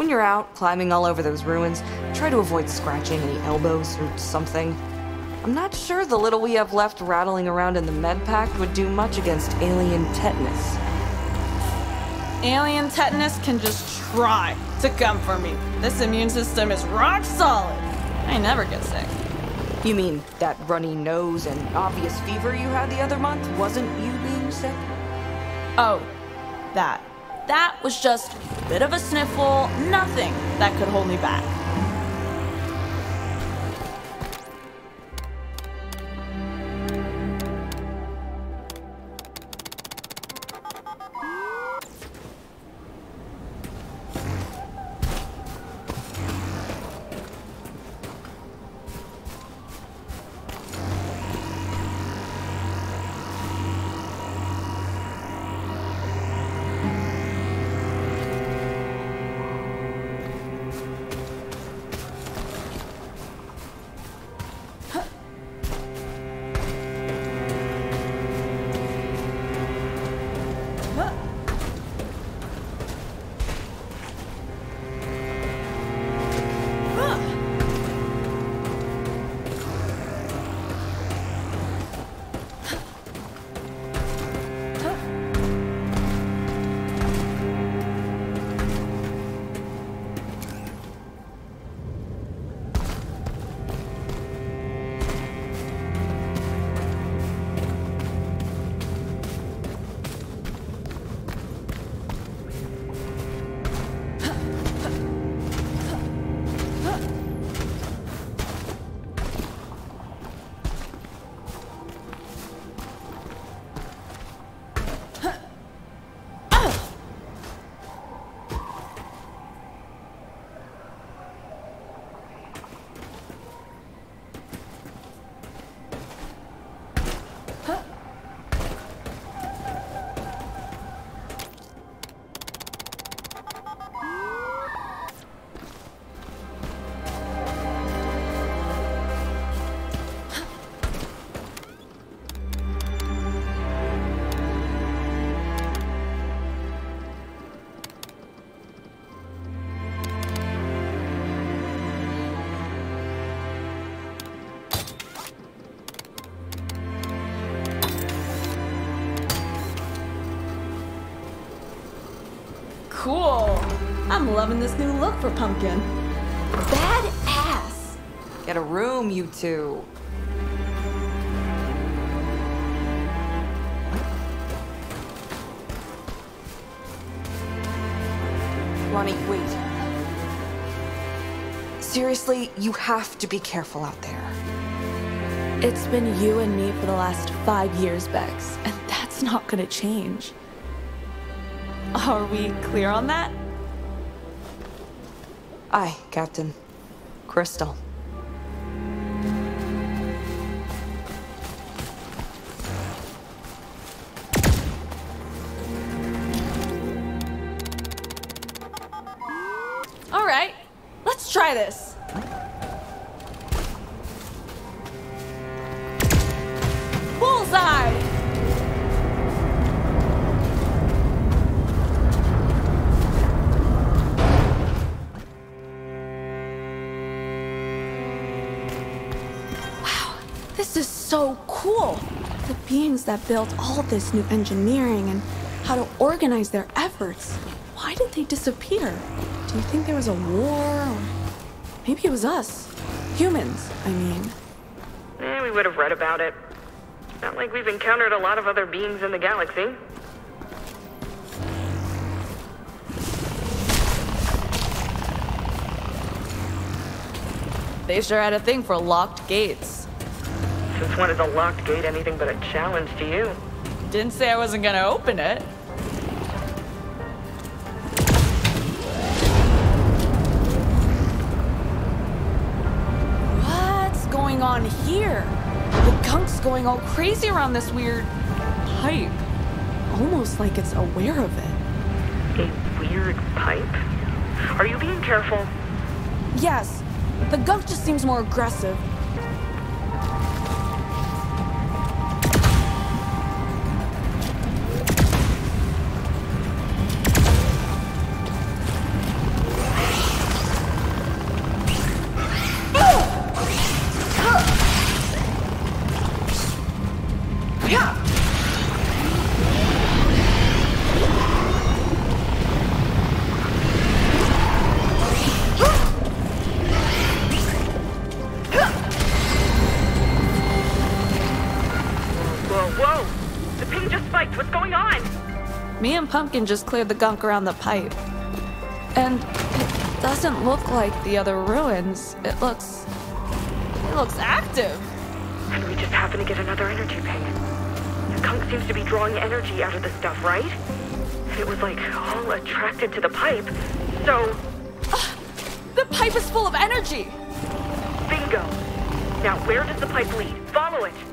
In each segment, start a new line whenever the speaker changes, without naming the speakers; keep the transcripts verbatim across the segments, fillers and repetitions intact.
When you're out, climbing all over those ruins, try to avoid scratching any elbows or something. I'm not sure the little we have left rattling around in the med pack would do much against alien tetanus.
Alien tetanus can just try to come for me. This immune system is rock solid. I never get sick.
You mean that runny nose and obvious fever you had the other month wasn't you being sick?
Oh, that. That was just a bit of a sniffle, nothing that could hold me back. Cool. I'm loving this new look for Pumpkin. Badass.
Get a room, you two. Lonnie, wait. Seriously, you have to be careful out there.
It's been you and me for the last five years, Bex, and that's not gonna change. Are we clear on that?
Aye, Captain. Crystal.
All right, let's try this. Bullseye! This is so cool! The beings that built all this new engineering and how to organize their efforts. Why did they disappear? Do you think there was a war? Or maybe it was us. Humans, I mean.
Eh, we would have read about it. Not like we've encountered a lot of other beings in the galaxy.
They sure had a thing for locked gates.
Since when is a locked gate anything but a challenge to you?
Didn't say I wasn't gonna open it. What's going on here? The gunk's going all crazy around this weird pipe. Almost like it's aware of it.
A weird pipe? Are you being careful?
Yes. The gunk just seems more aggressive. Me and Pumpkin just cleared the gunk around the pipe. And it doesn't look like the other ruins. It looks... It looks active.
And we just happen to get another energy ping. The gunk seems to be drawing energy out of the stuff, right? And it was like all attracted to the pipe, so...
Uh, the pipe is full of energy!
Bingo! Now where does the pipe lead? Follow it!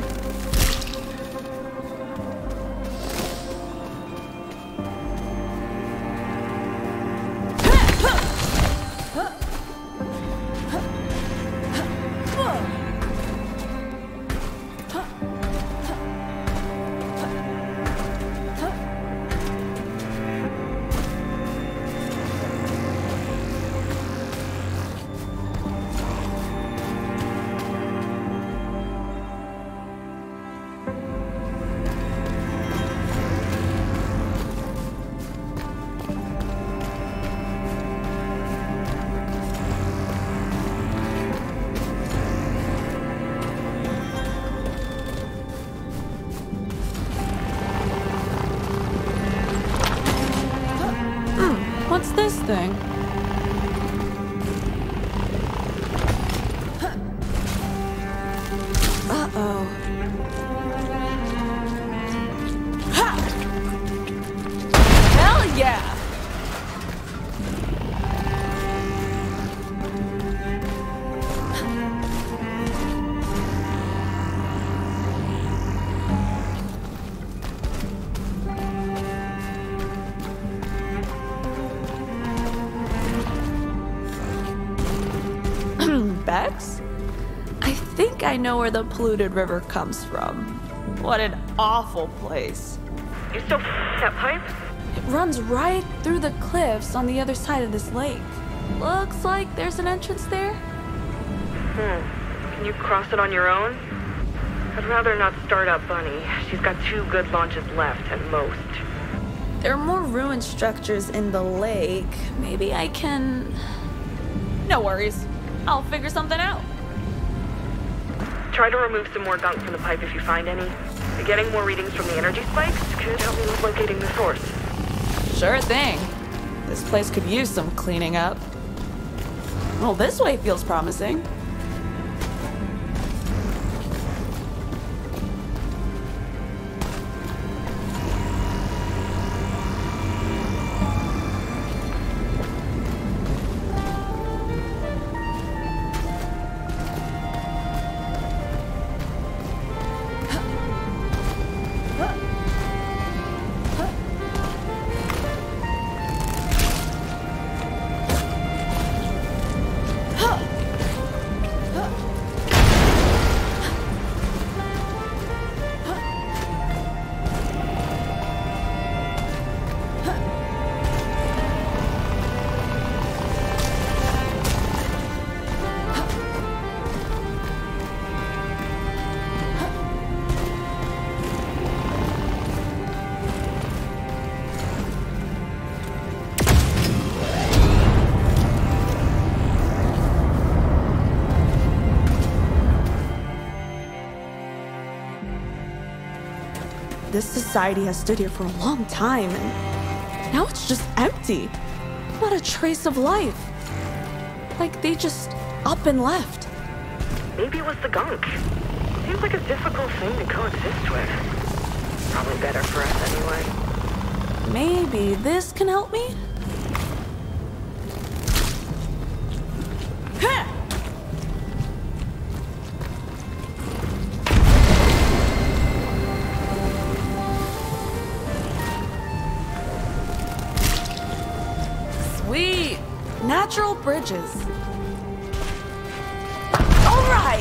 What's this thing? Uh-oh. Ha! Hell yeah! Bex? I think I know where the polluted river comes from. What an awful place.
You still f***ing that pipe?
It runs right through the cliffs on the other side of this lake. Looks like there's an entrance there.
Hmm. Can you cross it on your own? I'd rather not start up Bunny. She's got two good launches left at most.
There are more ruined structures in the lake. Maybe I can... No worries. I'll figure something out.
Try to remove some more gunk from the pipe if you find any. Getting more readings from the energy spikes could help me with locating the source.
Sure thing. This place could use some cleaning up. Well, this way feels promising. This society has stood here for a long time, and now it's just empty. Not a trace of life. Like they just up and left.
Maybe it was the gunk. Seems like a difficult thing to coexist with. Probably better for us anyway.
Maybe this can help me? Sweet! Natural bridges. All right!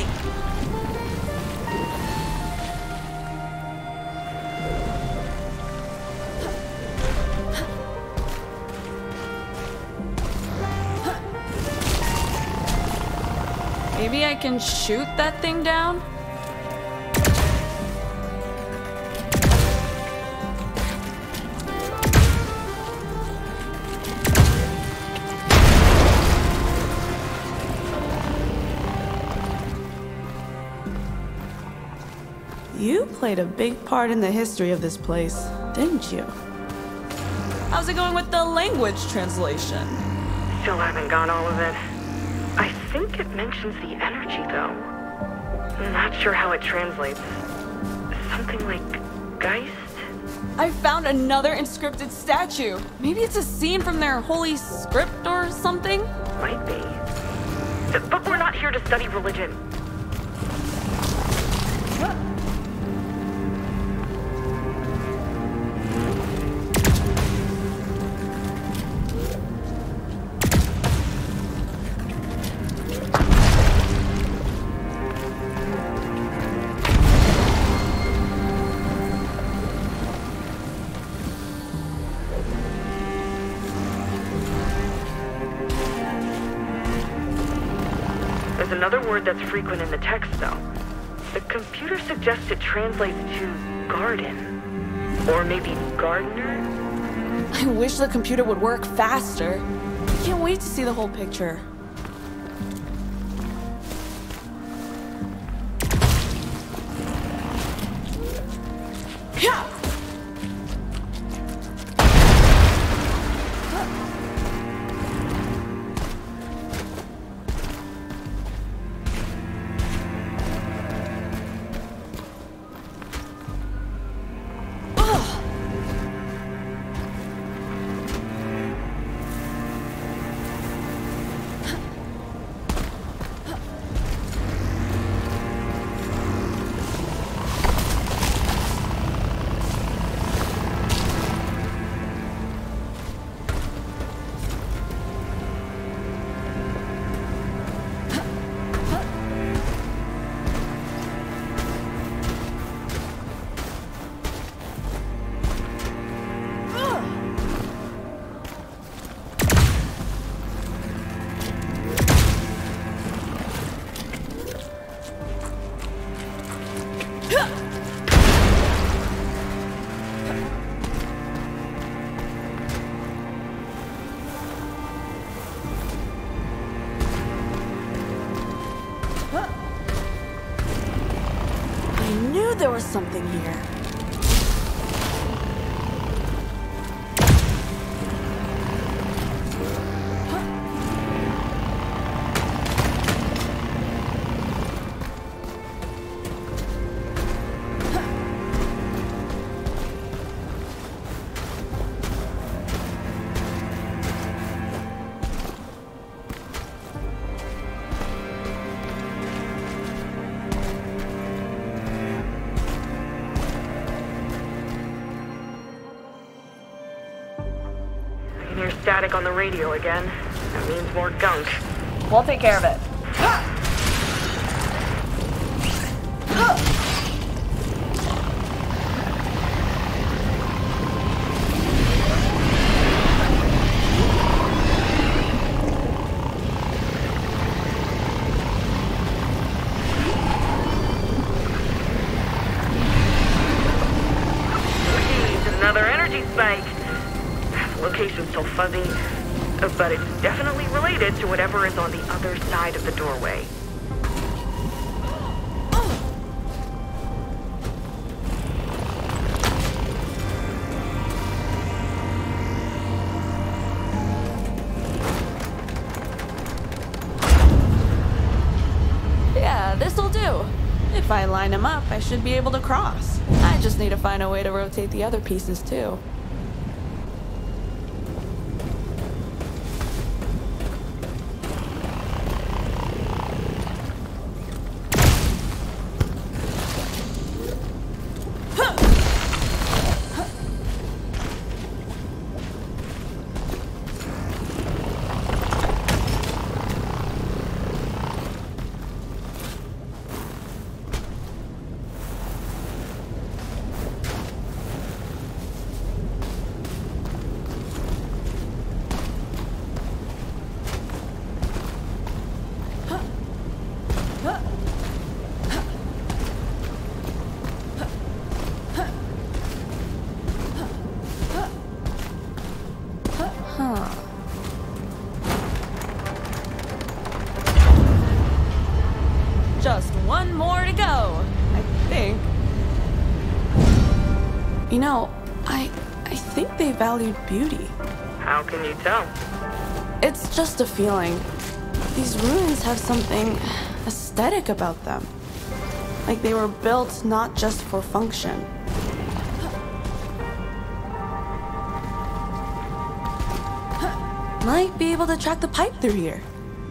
Maybe I can shoot that thing down? You played a big part in the history of this place, didn't you? How's it going with the language translation?
Still haven't got all of it. I think it mentions the energy, though. I'm not sure how it translates. Something like Geist?
I found another inscripted statue. Maybe it's a scene from their holy script or something?
Might be. But we're not here to study religion. There's another word that's frequent in the text, though. The computer suggests it translates to garden. Or maybe gardener?
I wish the computer would work faster. I can't wait to see the whole picture. Yeah! There was something here.
There's static on the radio again. That means more gunk.
We'll take care of it.
Jeez, another energy spike. Location's still fuzzy, but it's definitely related to whatever is on the other side of the doorway.
Yeah, this'll do. If I line them up, I should be able to cross. I just need to find a way to rotate the other pieces too. Just one more to go, I think. You know, I I think they valued beauty.
How can you tell?
It's just a feeling. These ruins have something aesthetic about them. Like they were built not just for function. Might be able to track the pipe through here.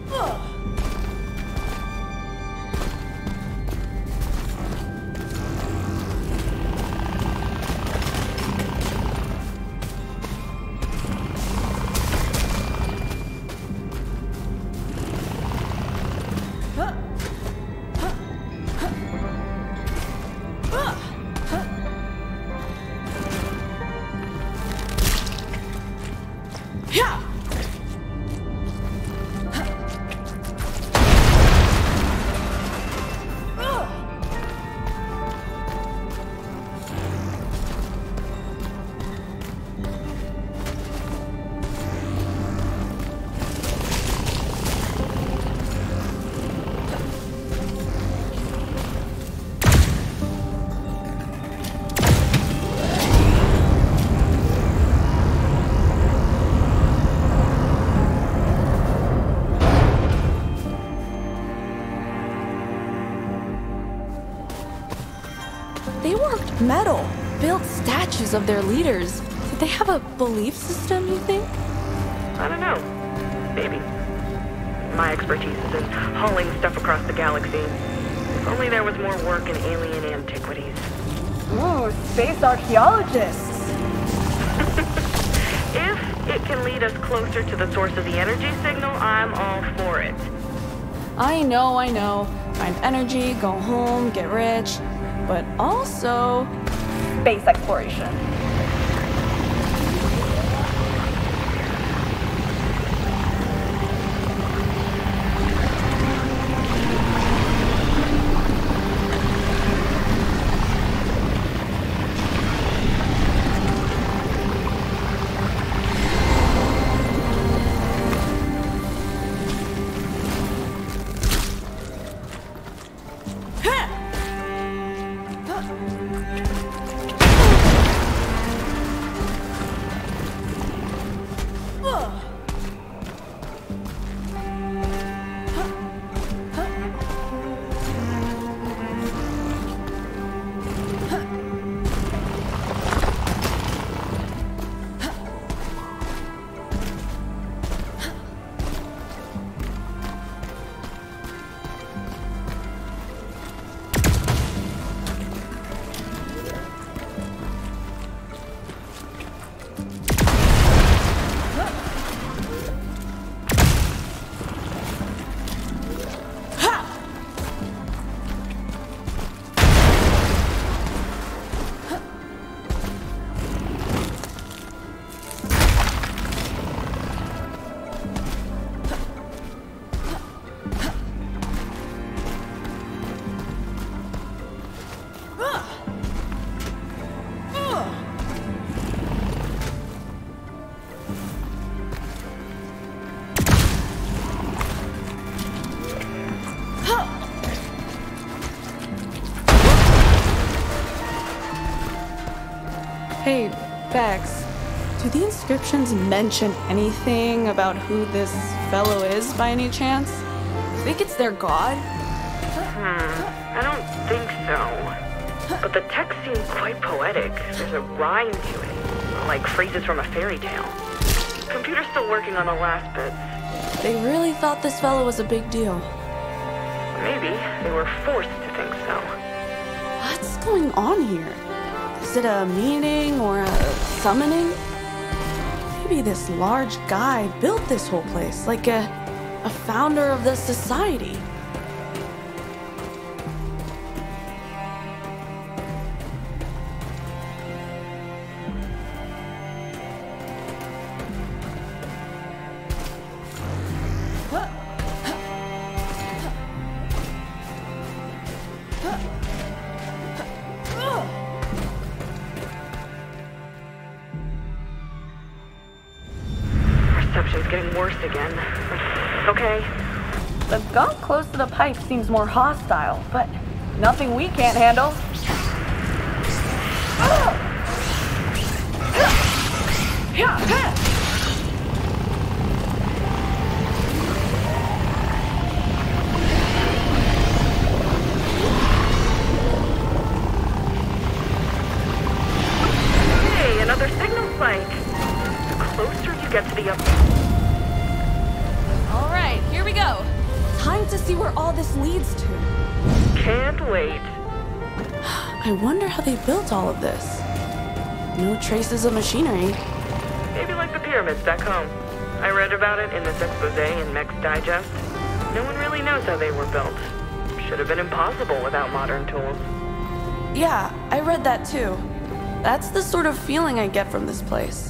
They worked metal, built statues of their leaders. Did they have a belief system, you think?
I don't know. Maybe. My expertise is in hauling stuff across the galaxy. If only there was more work in alien antiquities.
Ooh, space archaeologists.
If it can lead us closer to the source of the energy signal, I'm all for it.
I know, I know. Find energy, go home, get rich. But also space exploration. Hey, Vex, do the inscriptions mention anything about who this fellow is by any chance? Think it's their god?
Hmm, I don't think so. But the text seems quite poetic. There's a rhyme to it, like phrases from a fairy tale. Computer's still working on the last bits.
They really thought this fellow was a big deal.
Maybe they were forced to think so.
What's going on here? Is it a meeting or a summoning? Maybe this large guy built this whole place, like a, a founder of the society.
Reception's getting worse again. Okay.
The gunk close to the pipe seems more hostile, but nothing we can't handle.
Hey, another signal spike. The closer you get to the up.
All right, here we go. Time to see where all this leads to.
Can't wait.
I wonder how they built all of this. No traces of machinery.
Maybe like the pyramids back home. I read about it in this expose in Mech's Digest. No one really knows how they were built. Should have been impossible without modern tools.
Yeah, I read that too. That's the sort of feeling I get from this place.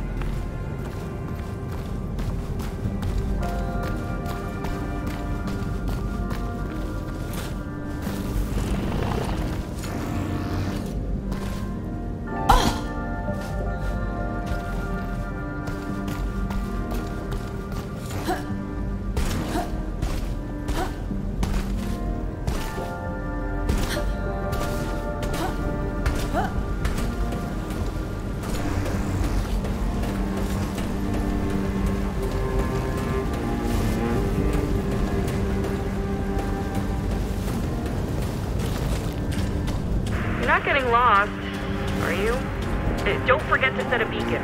You're not getting lost, are you? Uh, Don't forget to set a beacon.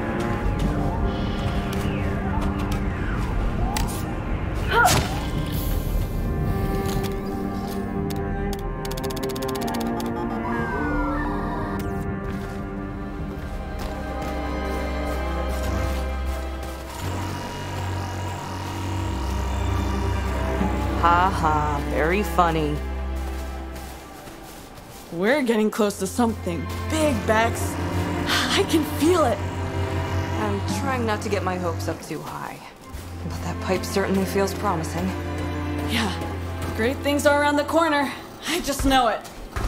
Ha ha, very funny.
We're getting close to something big, Bex. I can feel it.
I'm trying not to get my hopes up too high. But that pipe certainly feels promising.
Yeah, great things are around the corner. I just know it.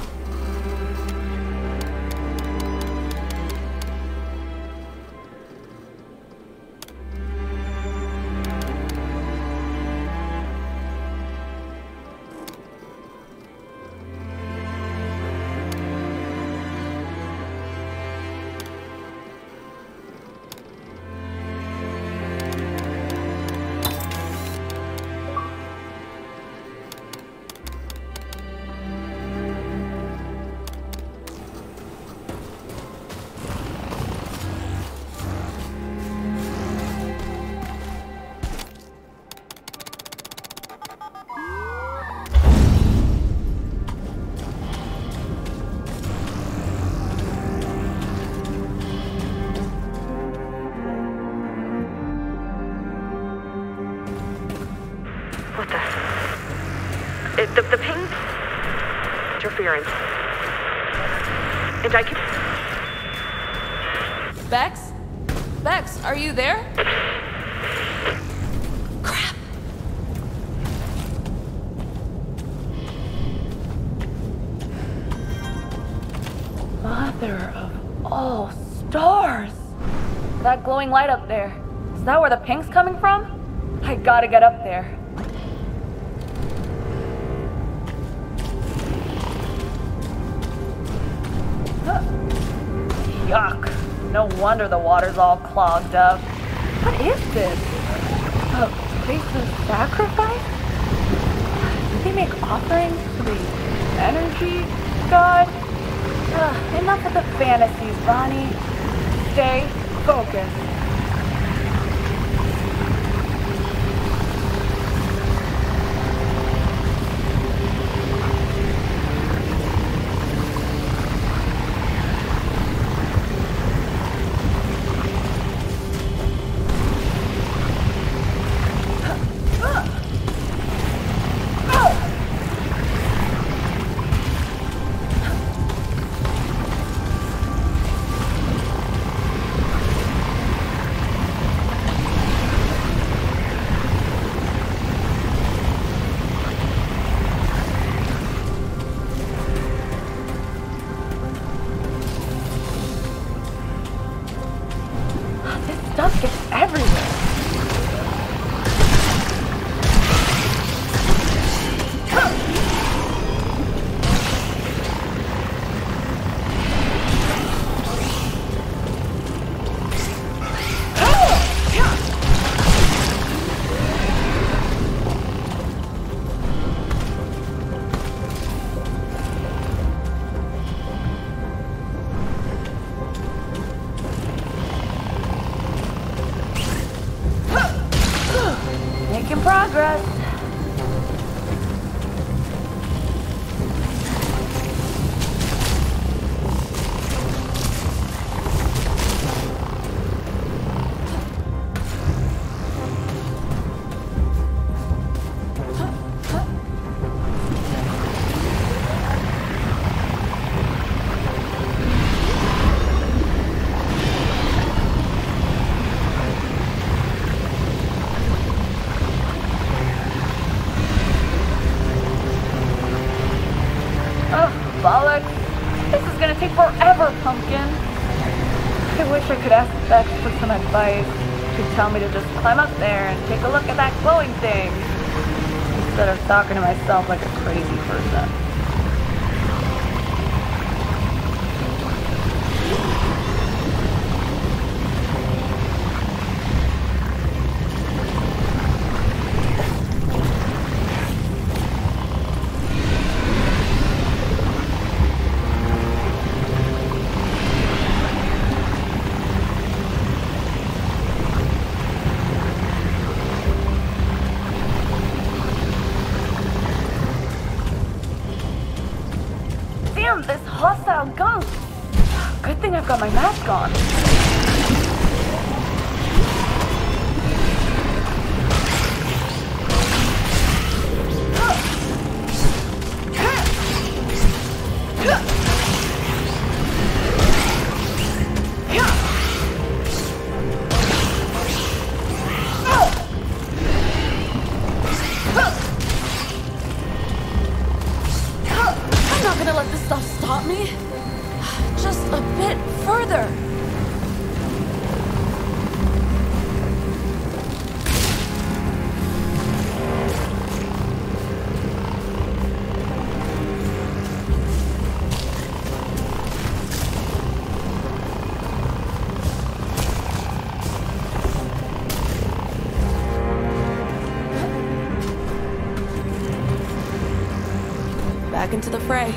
What the? It, the, the ping? Interference. And I can...
Bex? Bex, are you there? Crap.
Mother of all stars! That glowing light up there, is that where the ping's coming from? I gotta get up there. Huh. Yuck. No wonder the water's all clogged up. What is this? A place of sacrifice? Did they make offerings to the energy god? Ugh, enough with the fantasies, Bonnie. Stay focused. progress.
I wish I could ask Bex for some advice. She'd tell me to just climb up there and take a look at that glowing thing, instead of talking to myself like a crazy person. This hostile ghost! Good thing I've got my mask on.
Back into the fray.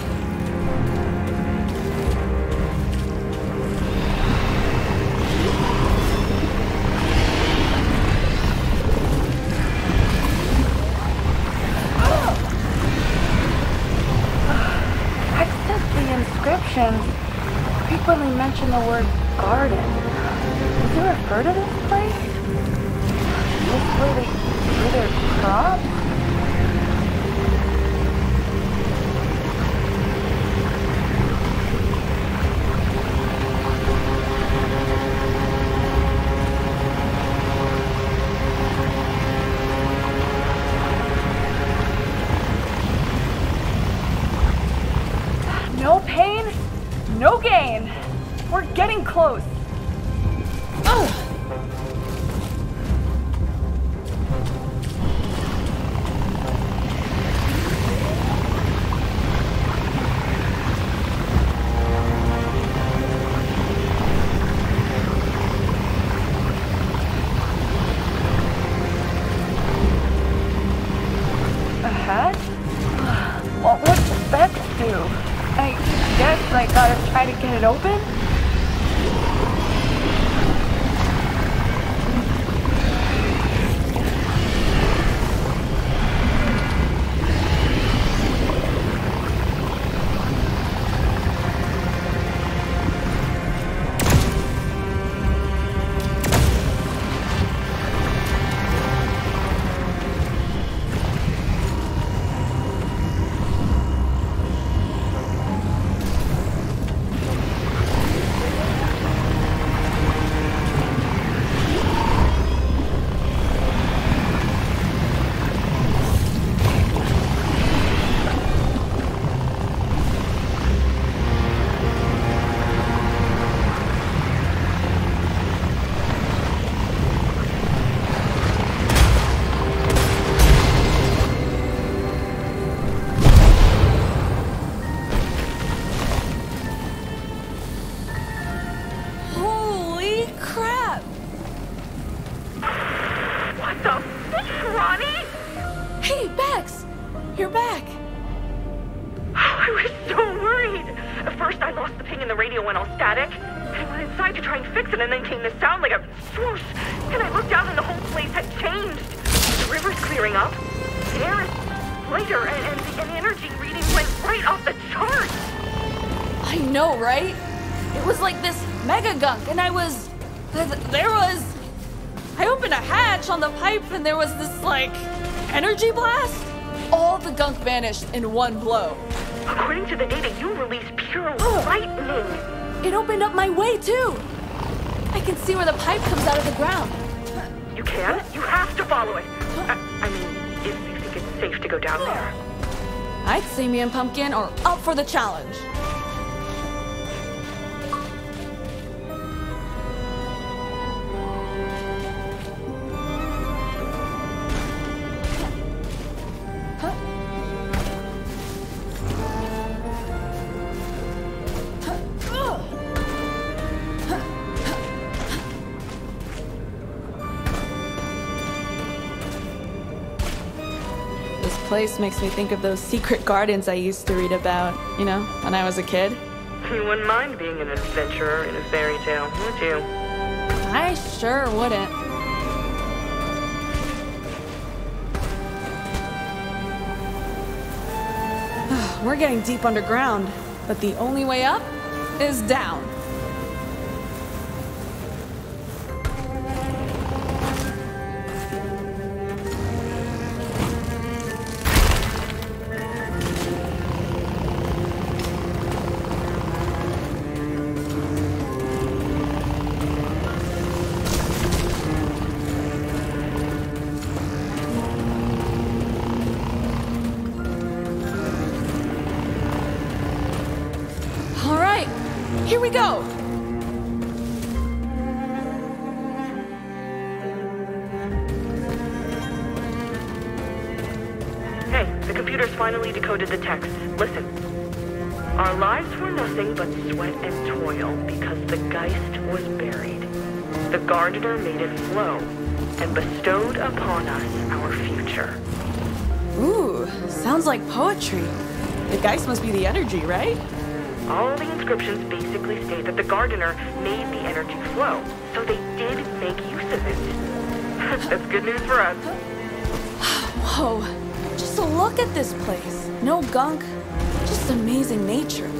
Except the inscriptions frequently mention the word garden. Does it refer to this place? This where they grew their crops? No pain, no gain. We're getting close. Ugh. Ahead? What would Bex do? I guess I gotta try to get it open?
Hey, Bex! You're back!
I was so worried! At first I lost the ping and the radio went all static. I went inside to try and fix it and then came this sound like a swoosh. And I looked down and the whole place had changed. The river's clearing up. The air is lighter, and, and, the, and the energy reading went right off the charts.
I know, right? It was like this mega gunk, and I was... There was... I opened a hatch on the pipe, and there was this, like, energy blast. All the gunk vanished in one blow.
According to the data, you released pure lightning.
It opened up my way, too. I can see where the pipe comes out of the ground.
You can? You have to follow it. I, I mean, if you think it's safe to go down there.
I'd say me and Pumpkin are up for the challenge. This place makes me think of those secret gardens I used to read about, you know, when I was a kid.
You wouldn't mind being an adventurer in a fairy tale, would you?
I sure wouldn't. We're getting deep underground, but the only way up is down. Here we go!
Hey, the computer's finally decoded the text. Listen. Our lives were nothing but sweat and toil because the Geist was buried. The Gardener made it flow and bestowed upon us our future.
Ooh, sounds like poetry. The Geist must be the energy, right?
All the inscriptions basically state that the Gardener made the energy flow, so they did make use of it. That's good news for us.
Whoa, just look at this place. No gunk, just amazing nature.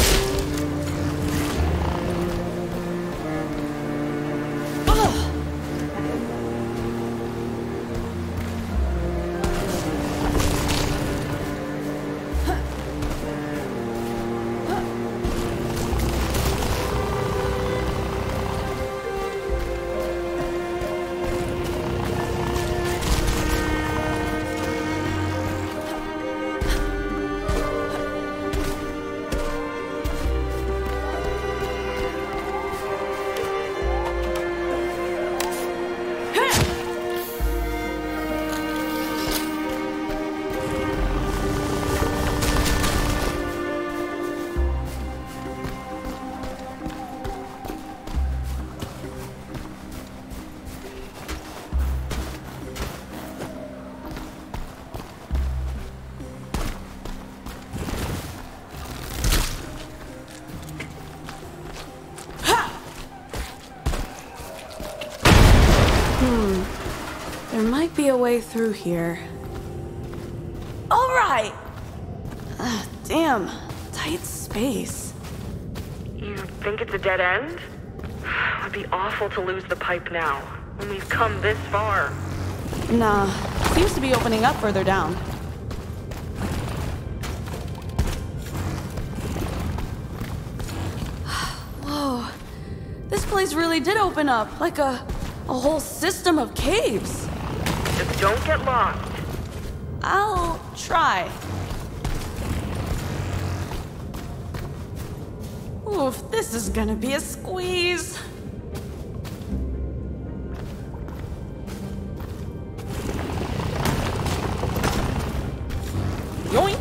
There might be a way through here. All right! Uh, damn, tight space.
You think it's a dead end? It would be awful to lose the pipe now, when we've come this far.
Nah, seems to be opening up further down. Whoa, this place really did open up, like a, a whole system of caves.
Just don't get lost.
I'll try. Oof, this is gonna be a squeeze. Yoink!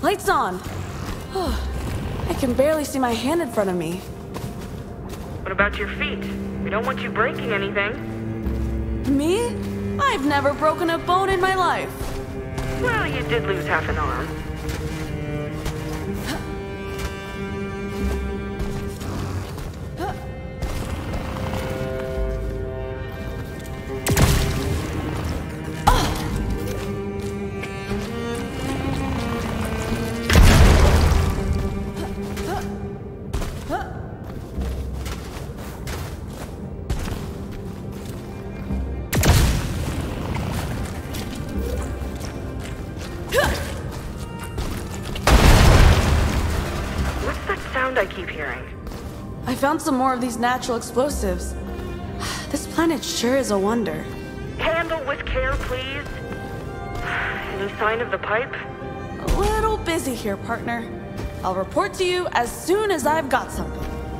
Lights on. I can barely see my hand in front of me.
What about your feet? We don't want you breaking anything.
Me? I've never broken a bone in my life.
Well, you did lose half an arm. I keep hearing.
I found some more of these natural explosives. This planet sure is a wonder.
Handle with care, please. Any sign of the pipe?
A little busy here, partner. I'll report to you as soon as I've got something.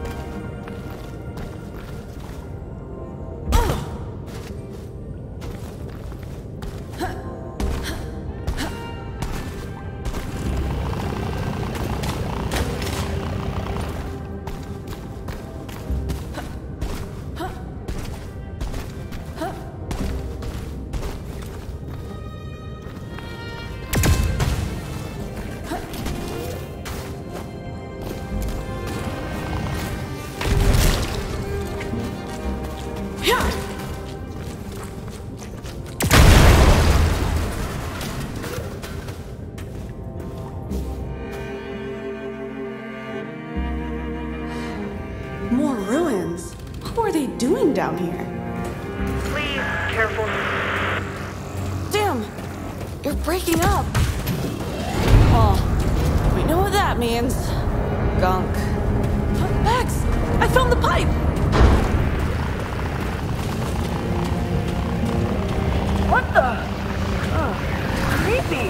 More ruins. What were they doing down here?
Please, careful.
Damn! You're breaking up. Oh, we know what that means. Gunk. Max! I found the pipe!
What the? Oh, creepy.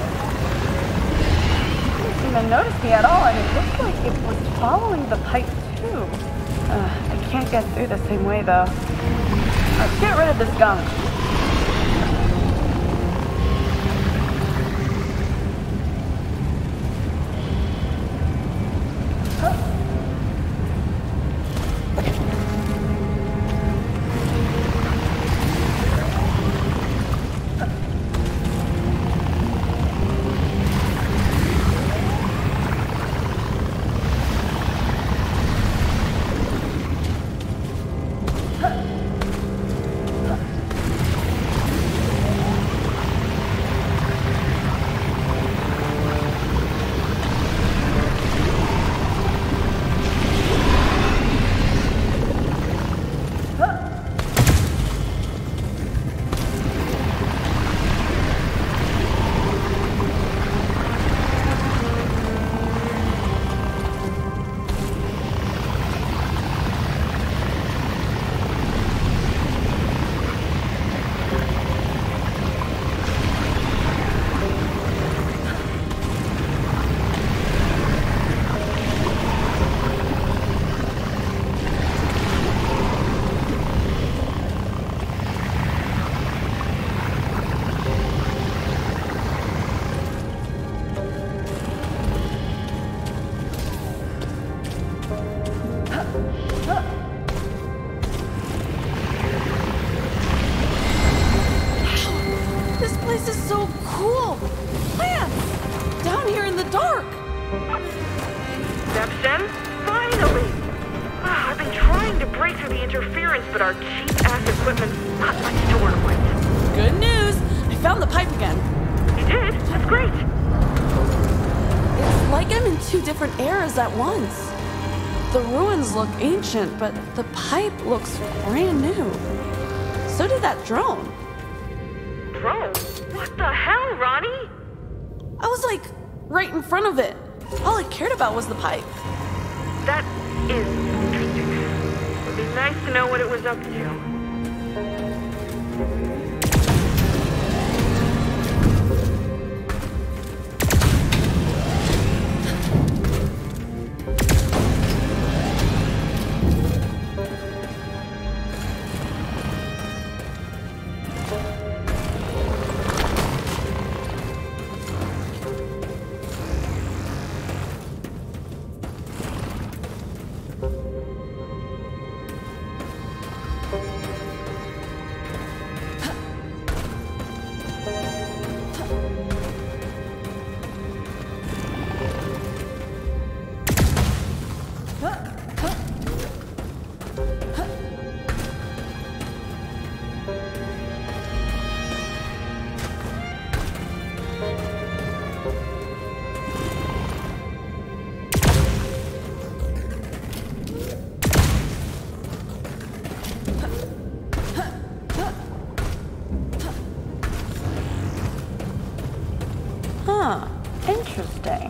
It didn't seem to notice me at all, and it looked like it was following the pipe too. Uh, I can't get through the same way though. Let's get rid of this gunk.
But our cheap-ass equipment's not much to work with.
Good news! I found the pipe again.
You did? That's great.
It's like I'm in two different eras at once. The ruins look ancient, but the pipe looks brand new. So did that drone.
Drone? What the hell, Ronnie?
I was like right in front of it. All I cared about was the pipe.
That is interesting. It'd be nice to know what it was up to.
Huh, interesting.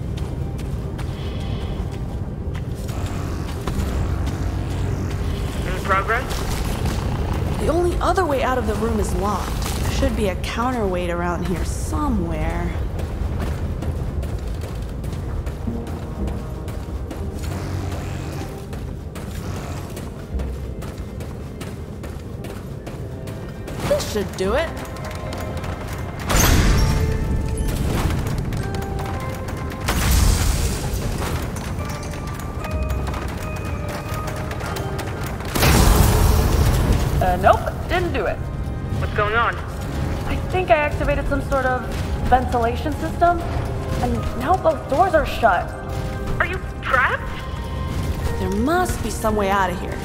Any progress?
The only other way out of the room is locked. There should be a counterweight around here somewhere. This should do it.
Uh, nope, didn't do it.
What's going on?
I think I activated some sort of ventilation system, and now both doors are shut.
Are you trapped?
There must be some way out of here.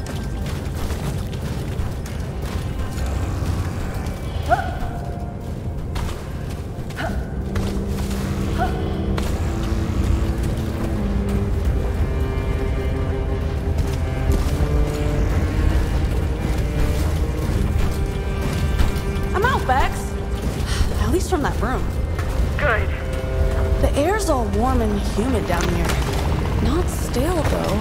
I'm out, Bex. At least from that room.
Good.
The air's all warm and humid down here. Not stale, though.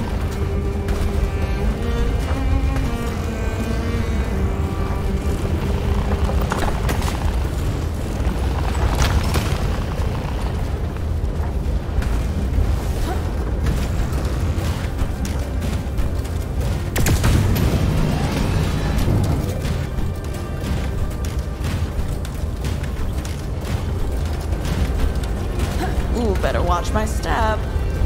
Ooh, better watch my step.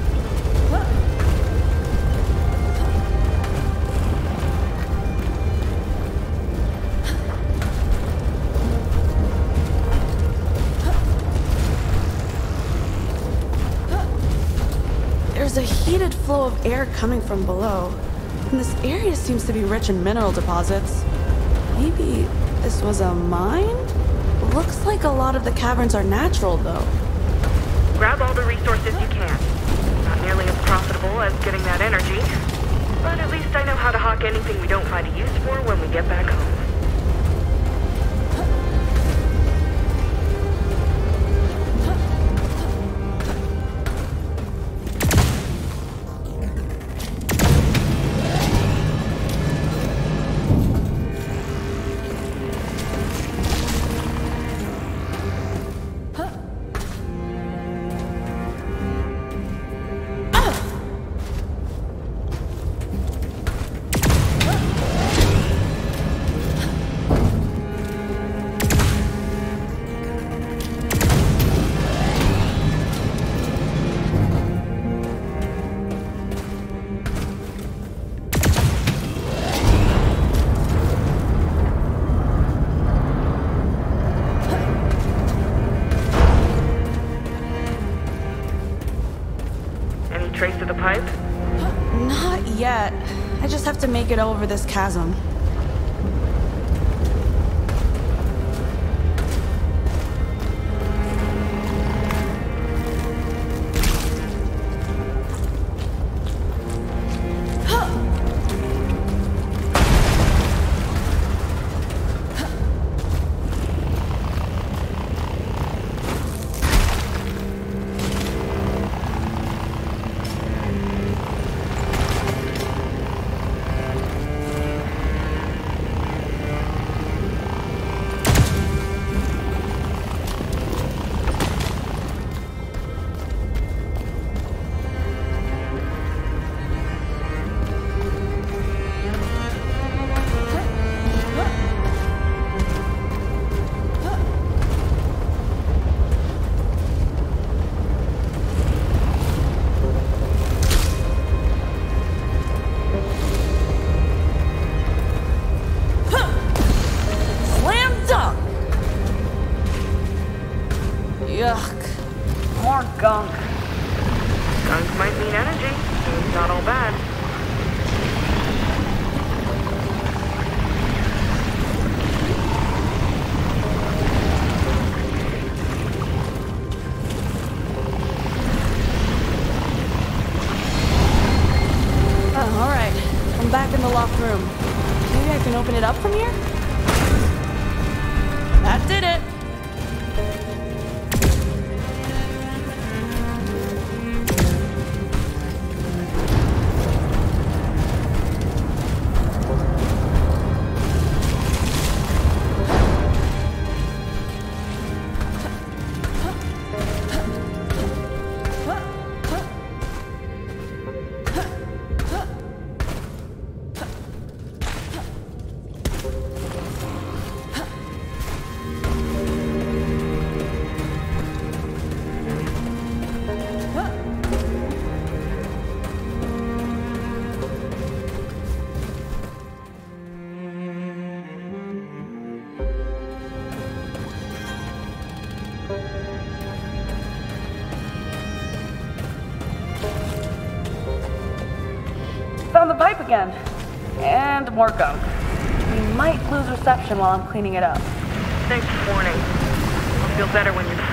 There's a heated flow of air coming from below, and this area seems to be rich in mineral deposits. Maybe this was a mine? Looks like a lot of the caverns are natural, though.
Grab all the resources you can. Not nearly as profitable as getting that energy, but at least I know how to hawk anything we don't find a use for when we get back home. Trace of the pipe?
Not yet. I just have to make it over this chasm.
Yuck. More gunk.
Gunk might mean energy, so it's not all bad.
Oh, alright. I'm back in the locked room. Maybe I can open it up from here? That did it!
Found the pipe again. And more gunk. We might lose reception while I'm cleaning it up.
Thanks for warning. I'll feel better when you're...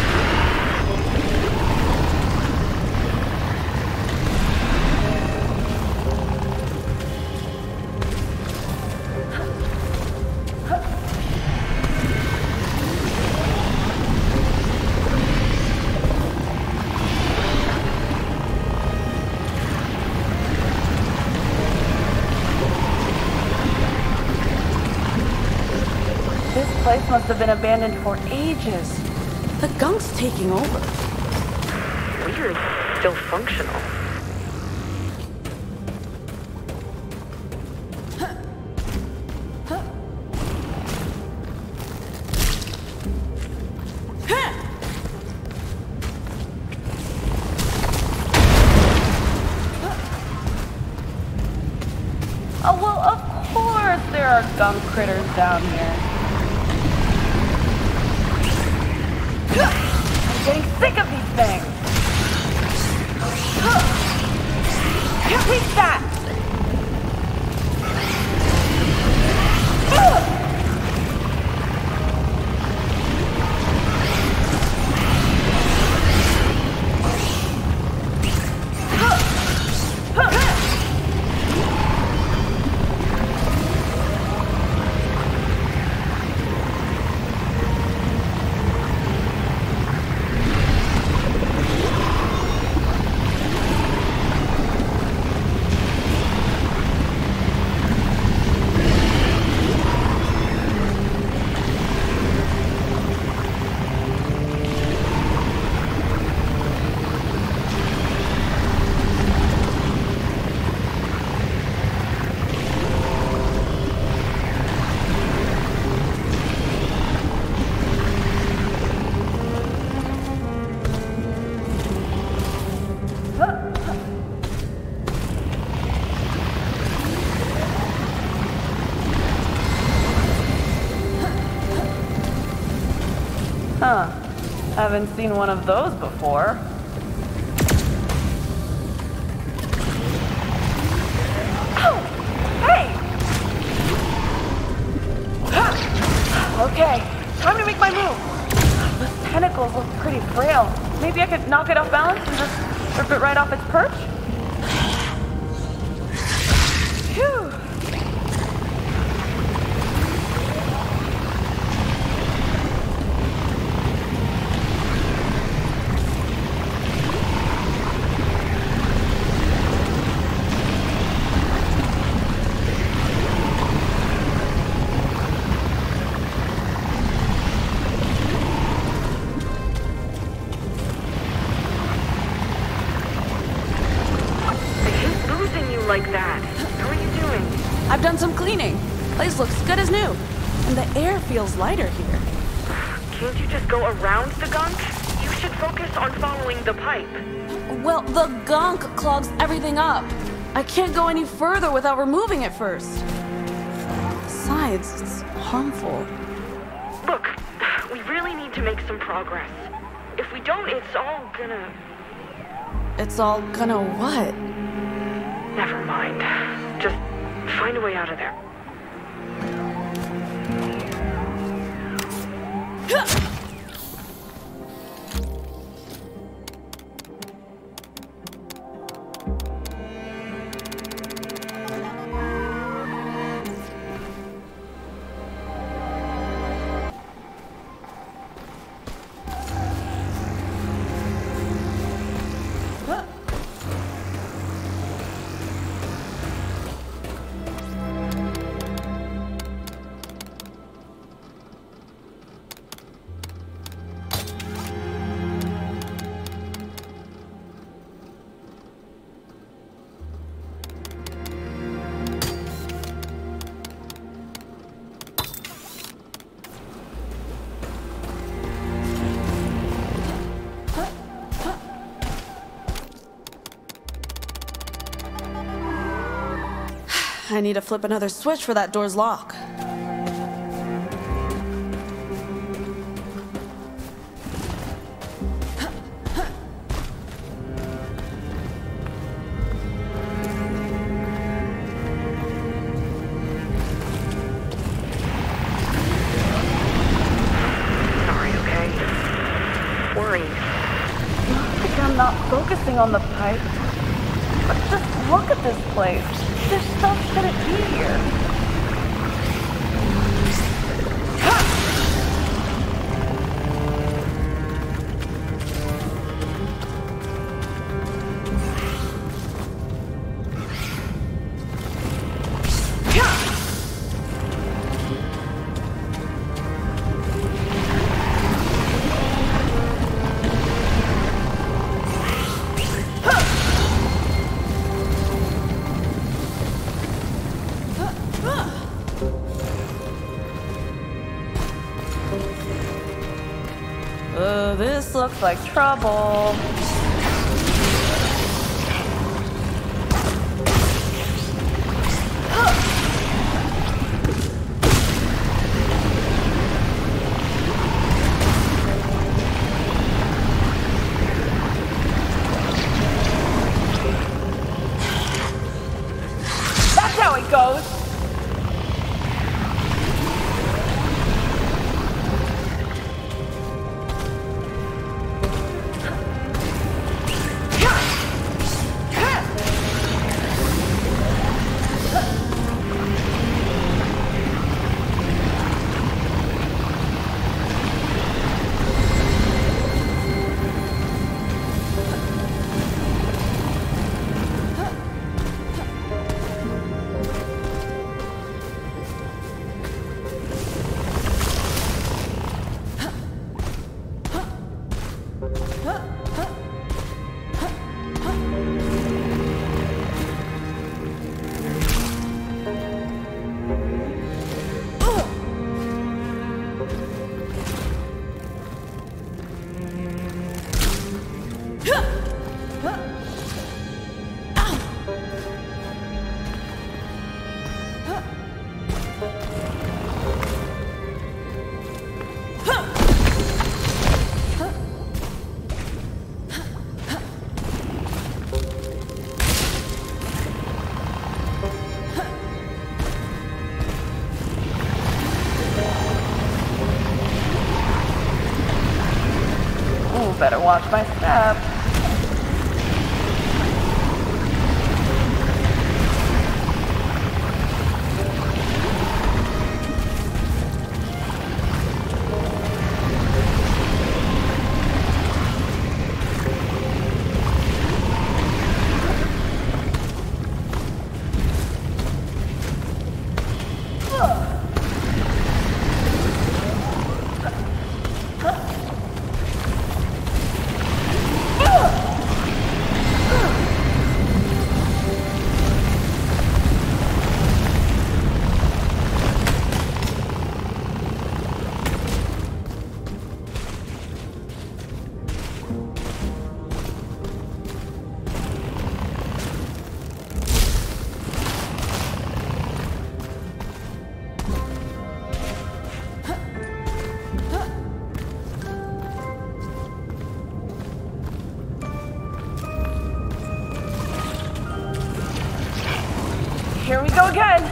This place must have been abandoned for ages.
The gunk's taking over.
Weird. Still functional.
Oh, well, of course there are gunk critters down here. I'm getting sick of these things. Can't reach that. Huh. Haven't seen one of those before. Oh! Hey! Okay, time to make my move. Those tentacles look pretty frail. Maybe I could knock it off balance and just rip it right off its perch? Phew!
Like that. How are you doing?
I've done some cleaning. Place looks good as new. And the air feels lighter here.
Can't you just go around the gunk? You should focus on following the pipe.
Well, the gunk clogs everything up. I can't go any further without removing it first. Besides, it's harmful.
Look, we really need to make some progress. If we don't, it's all gonna...
It's all gonna what?
Never mind. Just find a way out of there.
I need to flip another switch for that door's lock.
worry.
Not like I'm not focusing on the pipe. But just look at this place. This stuff shouldn't be here. Uh, this looks like trouble. That's how it goes. Better watch my step. Here we go again.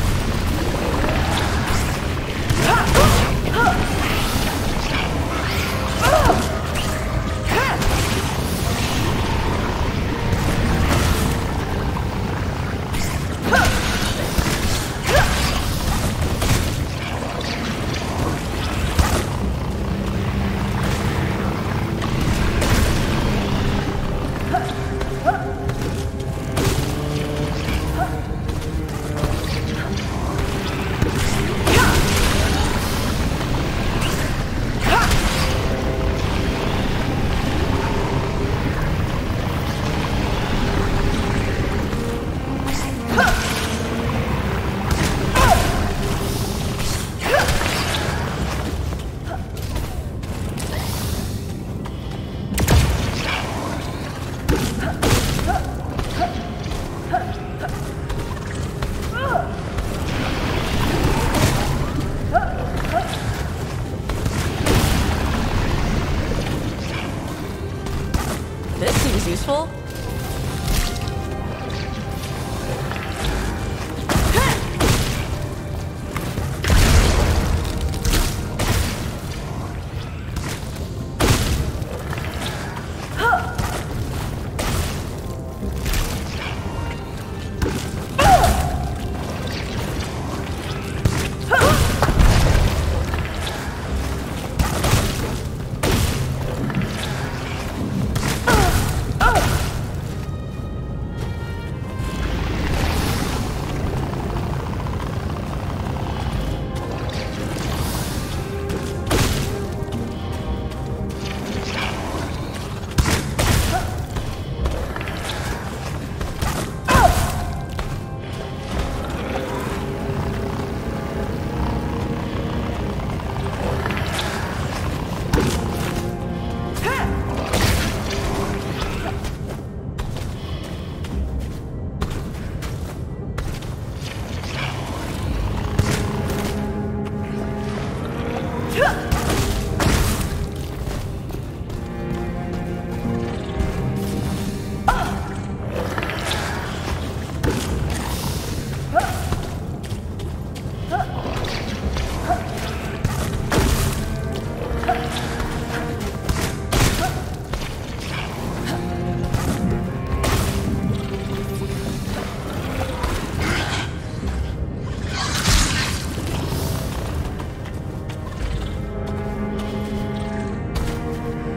This seems useful.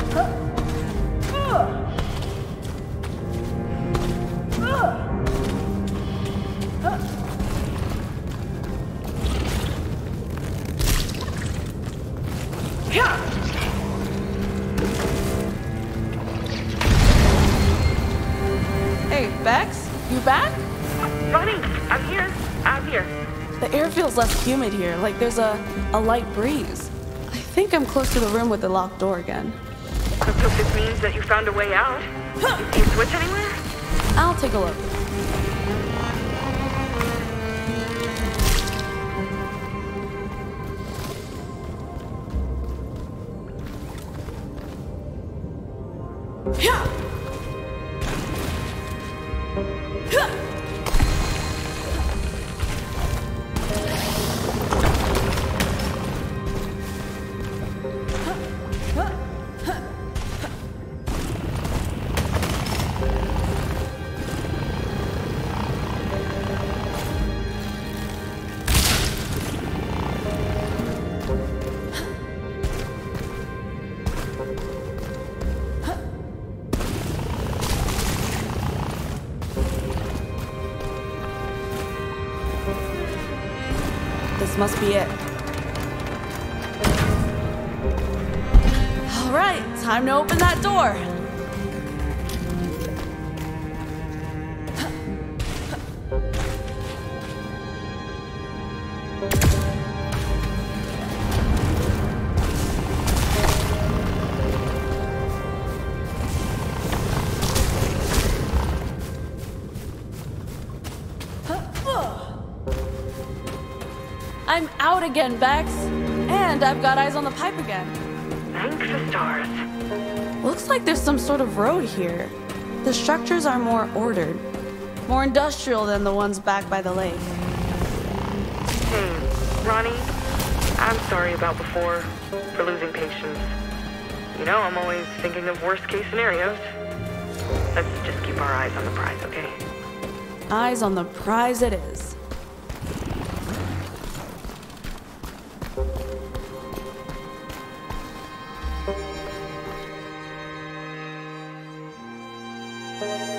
Hey, Bex? You back?
Ronnie, I'm here. I'm here.
The air feels less humid here, like there's a, a light breeze. I think I'm close to the room with the locked door again.
Let's hope this means that you found a way out. You see a switch anywhere?
I'll take a look. This must be it. All right, time to open that door. I'm out again, Bex. And I've got eyes on the pipe again.
Thanks the stars.
Looks like there's some sort of road here. The structures are more ordered, more industrial than the ones back by the lake.
Hey, Ronnie, I'm sorry about before, for losing patience. You know, I'm always thinking of worst case scenarios. Let's just keep our eyes on the prize, okay?
Eyes on the prize it is.
Thank you.